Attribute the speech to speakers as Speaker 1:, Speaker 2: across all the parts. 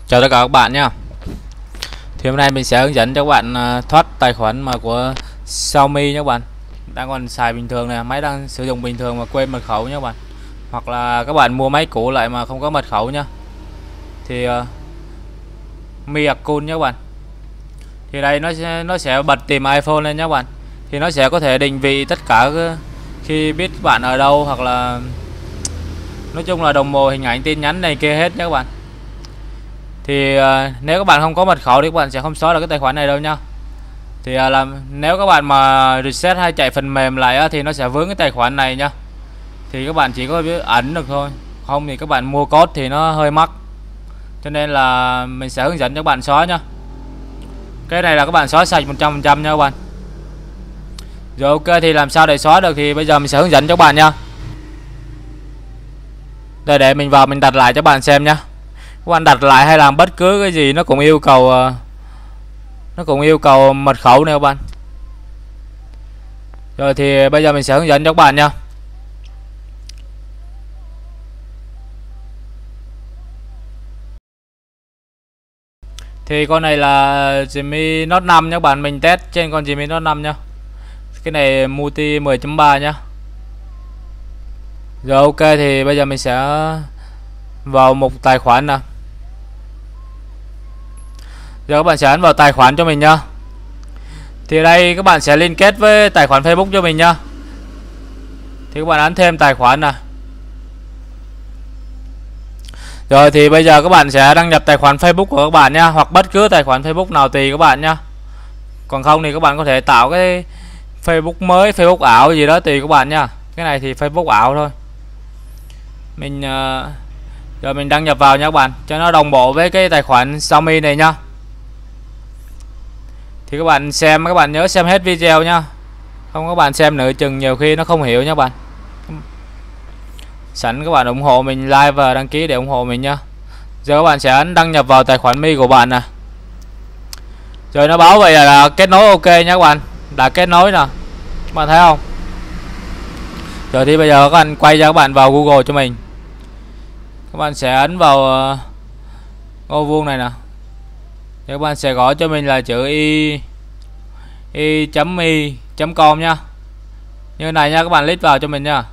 Speaker 1: Chào tất cả các bạn nhé. Thì hôm nay mình sẽ hướng dẫn cho các bạn thoát tài khoản mà của Xiaomi nhé các bạn. Đang còn xài bình thường này, máy đang sử dụng bình thường mà quên mật khẩu nhé các bạn. Hoặc là các bạn mua máy cũ lại mà không có mật khẩu nhá. Thì Mi account nhé các bạn. Thì đây nó sẽ bật tìm iPhone lên nhé các bạn. Thì nó sẽ có thể định vị tất cả khi biết bạn ở đâu, hoặc là nói chung là đồng hồ, hình ảnh, tin nhắn này kia hết nhé các bạn. Thì nếu các bạn không có mật khẩu thì các bạn sẽ không xóa được cái tài khoản này đâu nha. Thì nếu các bạn mà reset hay chạy phần mềm lại thì nó sẽ vướng cái tài khoản này nha. Thì các bạn chỉ có biết ẩn được thôi, không thì các bạn mua code thì nó hơi mắc, cho nên là mình sẽ hướng dẫn cho các bạn xóa nha. Cái này là các bạn xóa sạch 100% nha các bạn. Rồi ok, thì làm sao để xóa được thì bây giờ mình sẽ hướng dẫn cho các bạn nha. Đây, để mình vào mình đặt lại cho các bạn xem nha. Các bạn đặt lại hay làm bất cứ cái gì nó cũng yêu cầu mật khẩu này các bạn. Rồi thì bây giờ mình sẽ hướng dẫn cho các bạn nha. Thì con này là Redmi Note 5 nhé các bạn, mình test trên con Redmi Note 5 nhá. Cái này multi 10.3 nhá. Rồi ok, thì bây giờ mình sẽ vào một tài khoản nè. Giờ các bạn sẽ ấn vào tài khoản cho mình nhá. Thì ở đây các bạn sẽ liên kết với tài khoản Facebook cho mình nhá. Thì các bạn ấn thêm tài khoản nè. Rồi thì bây giờ các bạn sẽ đăng nhập tài khoản Facebook của các bạn nhá, hoặc bất cứ tài khoản Facebook nào tùy các bạn nhá. Còn không thì các bạn có thể tạo cái Facebook mới, Facebook ảo gì đó tùy các bạn nhá. Cái này thì Facebook ảo thôi. Mình giờ mình đăng nhập vào nha các bạn, cho nó đồng bộ với cái tài khoản Xiaomi này nhá. Thì các bạn xem, các bạn nhớ xem hết video nhá. Không các bạn xem nửa chừng nhiều khi nó không hiểu nha các bạn. Sẵn các bạn ủng hộ mình like và đăng ký để ủng hộ mình nhá. Giờ các bạn sẽ ấn đăng nhập vào tài khoản Mi của bạn nè. Rồi nó báo vậy là kết nối ok nha các bạn. Đã kết nối nè, các bạn thấy không? Rồi thì bây giờ các bạn quay ra, các bạn vào Google cho mình. Các bạn sẽ ấn vào ô vuông này nè. Thì các bạn sẽ gõ cho mình là chữ i.mi.com nha. Như này nha, các bạn click vào cho mình nha.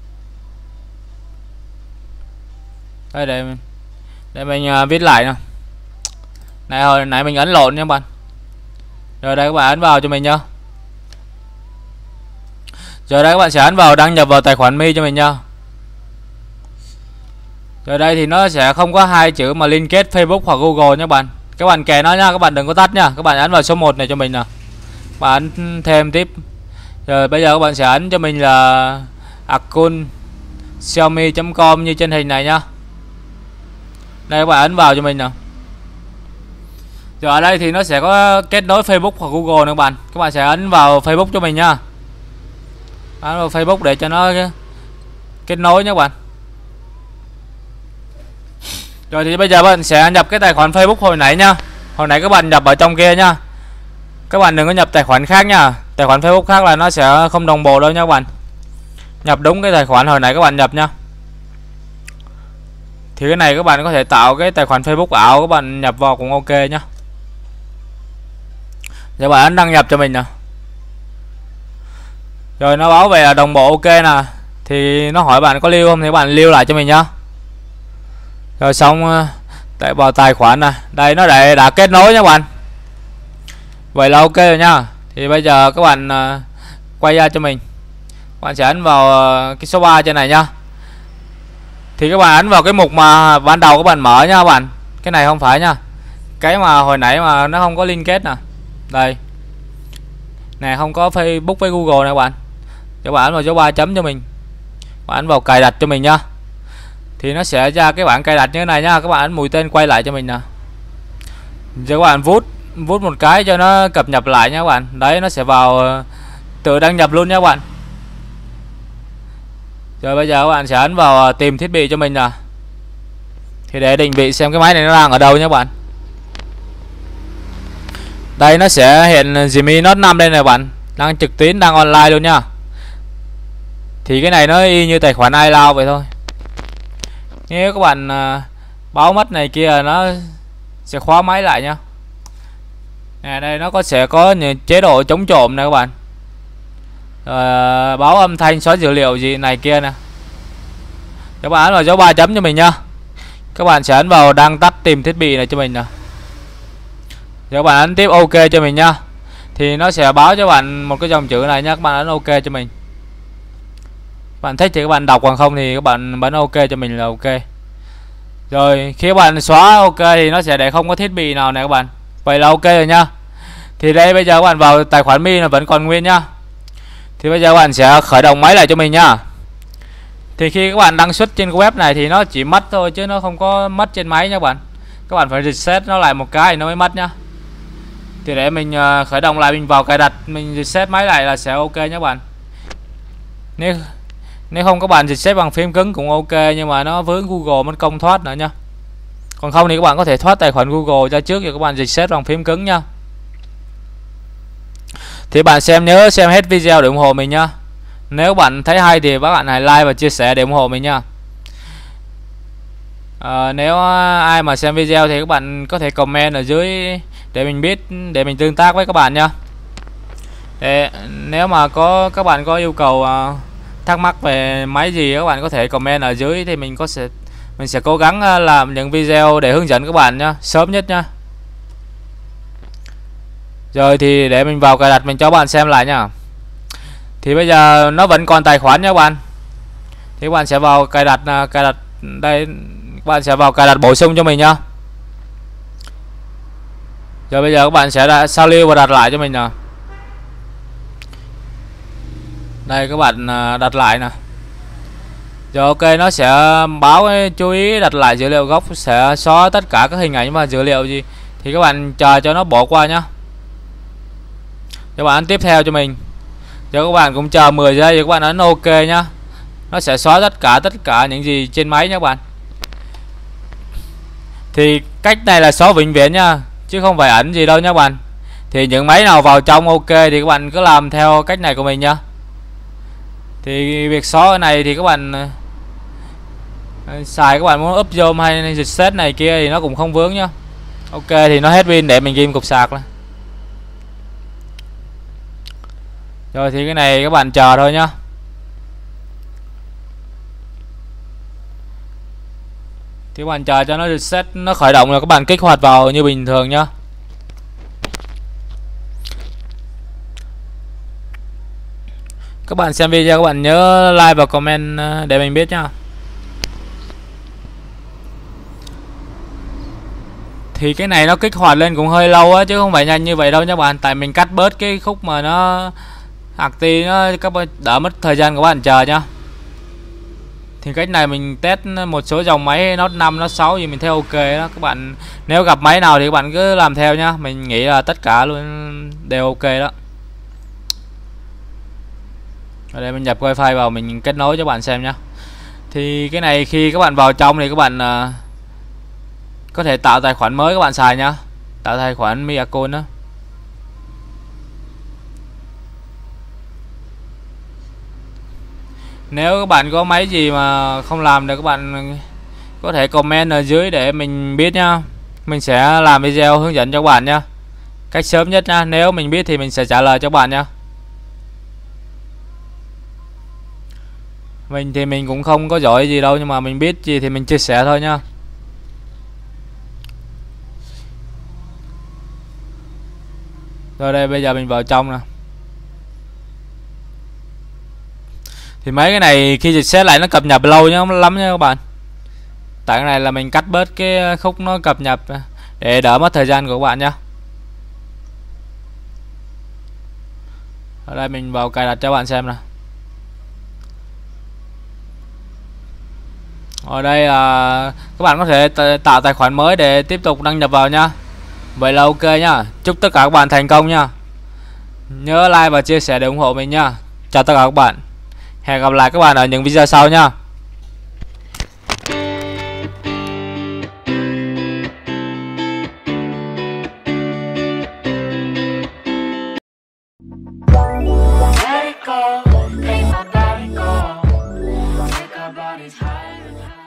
Speaker 1: Đây, để mình viết lại nè. Này, hồi nãy mình ấn lộn nha các bạn. Rồi đây, các bạn ấn vào cho mình nha. Rồi đây, các bạn sẽ ấn vào đăng nhập vào tài khoản Mi cho mình nha. Rồi đây thì nó sẽ không có hai chữ mà liên kết Facebook hoặc Google nha các bạn. Các bạn kè nó nha, các bạn đừng có tắt nha. Các bạn ấn vào số 1 này cho mình nè. Các bạn ấn thêm tiếp. Rồi bây giờ các bạn sẽ ấn cho mình là account xiaomi.com như trên hình này nha. Đây, các bạn ấn vào cho mình nè. Rồi ở đây thì nó sẽ có kết nối Facebook hoặc Google nè các bạn. Các bạn sẽ ấn vào Facebook cho mình nha. Ấn vào Facebook để cho nó kết nối nha các bạn. Rồi thì bây giờ bạn sẽ nhập cái tài khoản Facebook hồi nãy nha. Hồi nãy các bạn nhập ở trong kia nha. Các bạn đừng có nhập tài khoản khác nha. Tài khoản Facebook khác là nó sẽ không đồng bộ đâu nha các bạn. Nhập đúng cái tài khoản hồi nãy các bạn nhập nha. Thì cái này các bạn có thể tạo cái tài khoản Facebook ảo, các bạn nhập vào cũng ok nhá. Giờ bạn đăng nhập cho mình nè. Rồi nó báo về là đồng bộ ok nè. Thì nó hỏi bạn có lưu không thì bạn lưu lại cho mình nhá. Rồi xong tại vào tài khoản nè. Đây nó đã kết nối nha các bạn. Vậy là ok rồi nha. Thì bây giờ các bạn quay ra cho mình. Các bạn sẽ ấn vào cái số 3 trên này nha. Thì các bạn ấn vào cái mục mà ban đầu các bạn mở nha các bạn. Cái này không phải nha. Cái mà hồi nãy mà nó không có liên kết nè. Đây. Nè, không có Facebook với Google nè các bạn. Các bạn ấn vào số 3 chấm cho mình. Các bạn ấn vào cài đặt cho mình nha. Thì nó sẽ ra cái bảng cài đặt như thế này nha. Các bạn ấn mũi tên quay lại cho mình nè. Giờ các bạn vút một cái cho nó cập nhật lại nha các bạn. Đấy, nó sẽ vào tự đăng nhập luôn nha các bạn. Rồi bây giờ các bạn sẽ ấn vào tìm thiết bị cho mình nè. Thì để định vị xem cái máy này nó đang ở đâu nha các bạn. Đây nó sẽ hiện Redmi Note 5 đây nè các bạn. Đang trực tuyến, đang online luôn nha. Thì cái này nó y như tài khoản iCloud vậy thôi. Nếu các bạn báo mất này kia nó sẽ khóa máy lại nhá. Nè, đây nó sẽ có chế độ chống trộm này các bạn. Báo âm thanh, xóa dữ liệu gì này kia nè. Các bạn ấn vào dấu 3 chấm cho mình nhá. Các bạn sẽ ấn vào đang tắt tìm thiết bị này cho mình nè. Các bạn ấn tiếp OK cho mình nhá. Thì nó sẽ báo cho bạn một cái dòng chữ này nhá. Các bạn ấn OK cho mình. Các bạn thích thì các bạn đọc, còn không thì các bạn bấm OK cho mình là OK. Rồi khi các bạn xóa OK thì nó sẽ để không có thiết bị nào này các bạn. Vậy là OK rồi nhá. Thì đây bây giờ các bạn vào tài khoản Mi là vẫn còn nguyên nhá. Thì bây giờ các bạn sẽ khởi động máy lại cho mình nhá. Thì khi các bạn đăng xuất trên web này thì nó chỉ mất thôi chứ nó không có mất trên máy nha các bạn. Các bạn phải reset nó lại một cái thì nó mới mất nhá. Thì để mình khởi động lại, mình vào cài đặt, mình reset máy lại là sẽ OK nhé các bạn. Nếu không các bạn reset bằng phím cứng cũng OK, nhưng mà nó vướng Google mất công thoát nữa nha. Còn không thì các bạn có thể thoát tài khoản Google ra trước rồi các bạn reset bằng phím cứng nha. Thì bạn nhớ xem hết video để ủng hộ mình nhá. Nếu bạn thấy hay thì các bạn hãy like và chia sẻ để ủng hộ mình nha. Nếu ai mà xem video thì các bạn có thể comment ở dưới để mình biết, để mình tương tác với các bạn nha. Nếu mà các bạn có yêu cầu thắc mắc về máy gì, các bạn có thể comment ở dưới thì mình sẽ cố gắng làm những video để hướng dẫn các bạn nhá, sớm nhất nha. Rồi thì để mình vào cài đặt, mình cho bạn xem lại nha. Thì bây giờ nó vẫn còn tài khoản nha các bạn. Thì các bạn sẽ vào cài đặt đây, các bạn sẽ vào cài đặt bổ sung cho mình nhá. Rồi bây giờ các bạn sẽ sao lưu và đặt lại cho mình nè. Đây các bạn đặt lại nè. Rồi OK, nó sẽ báo chú ý đặt lại dữ liệu gốc, sẽ xóa tất cả các hình ảnh và dữ liệu gì thì các bạn chờ cho nó bỏ qua nhá. Các bạn ấn tiếp theo cho mình. Rồi các bạn cũng chờ 10 giây rồi các bạn ấn OK nhá. Nó sẽ xóa tất cả những gì trên máy nhé các bạn. Thì cách này là xóa vĩnh viễn nha, chứ không phải ẩn gì đâu nhé các bạn. Thì những máy nào vào trong OK thì các bạn cứ làm theo cách này của mình nhá. Thì việc xóa cái này thì các bạn xài, các bạn muốn up zoom hay reset này kia thì nó cũng không vướng nhá. OK thì nó hết pin để mình ghim cục sạc lên. Rồi thì cái này các bạn chờ thôi nhá. Thì các bạn chờ cho nó reset, nó khởi động rồi các bạn kích hoạt vào như bình thường nhá. Các bạn xem video các bạn nhớ like và comment để mình biết nhá. Thì cái này nó kích hoạt lên cũng hơi lâu á, chứ không phải nhanh như vậy đâu nha bạn. Tại mình cắt bớt cái khúc mà nó active, nó các bạn đỡ mất thời gian của bạn chờ nhá. Thì cách này mình test một số dòng máy Note 5, Note 6 gì mình thấy OK đó. Các bạn nếu gặp máy nào thì các bạn cứ làm theo nhá. Mình nghĩ là tất cả luôn đều OK đó. Ở đây mình nhập wifi vào, mình kết nối cho bạn xem nhá. Thì cái này khi các bạn vào trong thì các bạn có thể tạo tài khoản mới các bạn xài nhá. Tạo tài khoản Mi Account đó. Nếu các bạn có máy gì mà không làm được, các bạn có thể comment ở dưới để mình biết nhá. Mình sẽ làm video hướng dẫn cho các bạn nhá, cách sớm nhất nha. Nếu mình biết thì mình sẽ trả lời cho các bạn nhá. Mình thì mình cũng không có giỏi gì đâu, nhưng mà mình biết gì thì mình chia sẻ thôi nhá. Rồi đây bây giờ mình vào trong nè. Thì mấy cái này khi reset lại nó cập nhật lâu lắm nha các bạn. Tại cái này là mình cắt bớt cái khúc nó cập nhật để đỡ mất thời gian của các bạn nhá. Ở đây mình vào cài đặt cho bạn xem nè. Ở đây là các bạn có thể tạo tài khoản mới để tiếp tục đăng nhập vào nhá. Vậy là OK nhá. Chúc tất cả các bạn thành công nhá. Nhớ like và chia sẻ để ủng hộ mình nhá. Chào tất cả các bạn. Hẹn gặp lại các bạn ở những video sau nhá.
Speaker 2: Let it go, make my body go. Take our bodies higher and higher.